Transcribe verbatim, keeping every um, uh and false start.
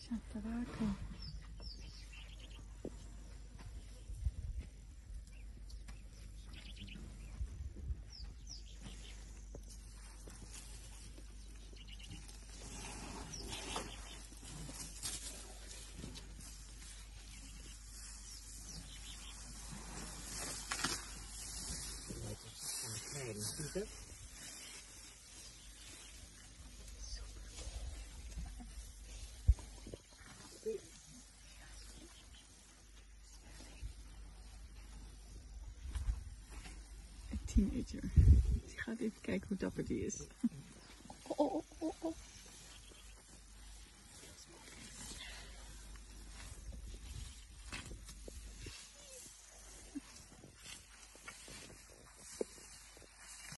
Staat te waken. Een teenager. Die gaat even kijken hoe dapper die is. Oh, oh, oh, oh.